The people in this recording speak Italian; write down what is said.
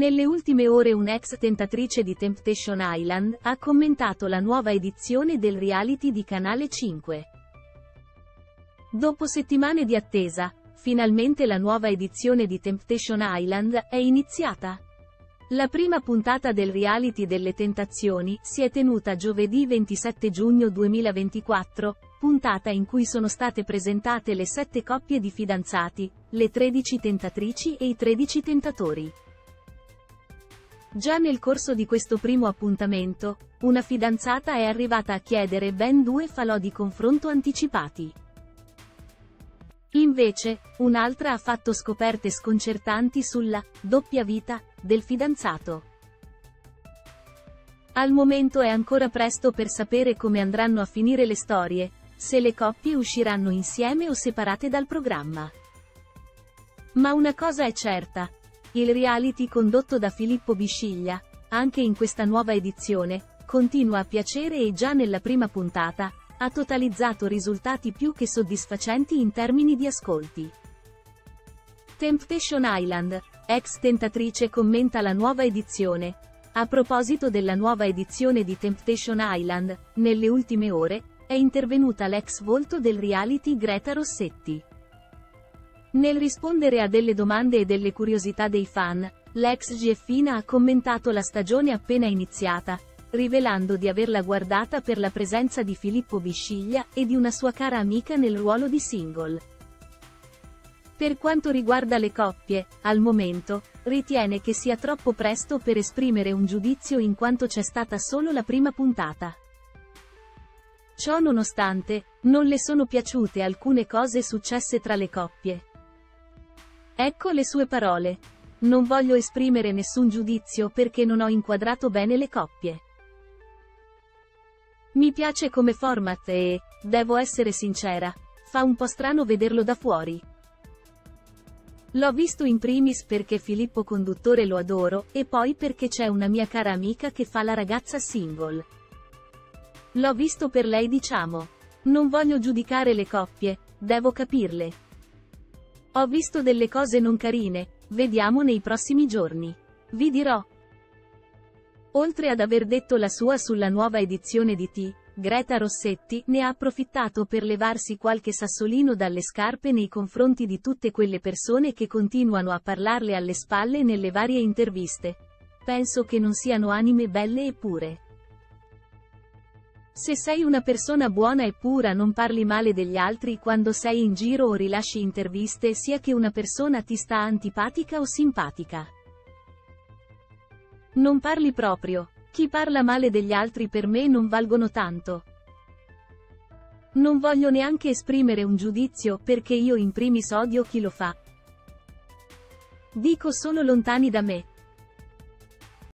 Nelle ultime ore un'ex tentatrice di Temptation Island ha commentato la nuova edizione del reality di Canale 5. Dopo settimane di attesa, finalmente la nuova edizione di Temptation Island è iniziata. La prima puntata del reality delle tentazioni si è tenuta giovedì 27 giugno 2024, puntata in cui sono state presentate le 7 coppie di fidanzati, le 13 tentatrici e i 13 tentatori. Già nel corso di questo primo appuntamento, una fidanzata è arrivata a chiedere ben 2 falò di confronto anticipati. Invece, un'altra ha fatto scoperte sconcertanti sulla doppia vita del fidanzato. Al momento è ancora presto per sapere come andranno a finire le storie, se le coppie usciranno insieme o separate dal programma. Ma una cosa è certa. Il reality condotto da Filippo Bisciglia, anche in questa nuova edizione, continua a piacere e già nella prima puntata, ha totalizzato risultati più che soddisfacenti in termini di ascolti. Temptation Island, ex tentatrice commenta la nuova edizione. A proposito della nuova edizione di Temptation Island, nelle ultime ore, è intervenuta l'ex volto del reality Greta Rossetti. Nel rispondere a delle domande e delle curiosità dei fan, l'ex GFina ha commentato la stagione appena iniziata, rivelando di averla guardata per la presenza di Filippo Bisciglia e di una sua cara amica nel ruolo di single. Per quanto riguarda le coppie, al momento, ritiene che sia troppo presto per esprimere un giudizio in quanto c'è stata solo la prima puntata. Ciò nonostante, non le sono piaciute alcune cose successe tra le coppie. Ecco le sue parole. Non voglio esprimere nessun giudizio perché non ho inquadrato bene le coppie. Mi piace come format e, devo essere sincera, fa un po' strano vederlo da fuori. L'ho visto in primis perché Filippo Conduttore lo adoro, e poi perché c'è una mia cara amica che fa la ragazza single. L'ho visto per lei diciamo. Non voglio giudicare le coppie, devo capirle. Ho visto delle cose non carine, vediamo nei prossimi giorni. Vi dirò. Oltre ad aver detto la sua sulla nuova edizione di Greta Rossetti ne ha approfittato per levarsi qualche sassolino dalle scarpe nei confronti di tutte quelle persone che continuano a parlarle alle spalle nelle varie interviste. Penso che non siano anime belle e pure. Se sei una persona buona e pura non parli male degli altri quando sei in giro o rilasci interviste sia che una persona ti sta antipatica o simpatica. Non parli proprio. Chi parla male degli altri per me non valgono tanto. Non voglio neanche esprimere un giudizio perché io in primis odio chi lo fa. Dico solo lontani da me.